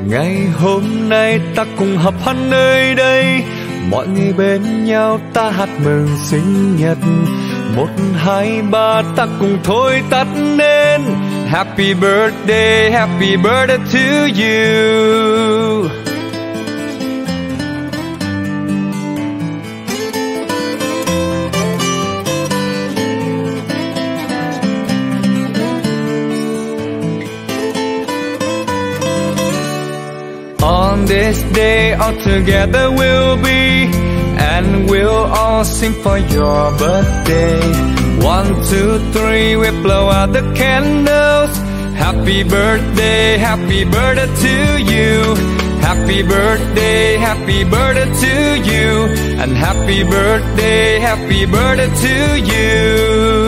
Ngày hôm nay ta cùng họp hắn nơi đây, mọi người bên nhau ta hát mừng sinh nhật. 1, 2, 3 ta cùng thôi tắt nên Happy birthday to you. On this day all together we'll be, and we'll all sing for your birthday. 1, 2, 3 we blow out the candles. Happy birthday to you. Happy birthday to you. And happy birthday to you.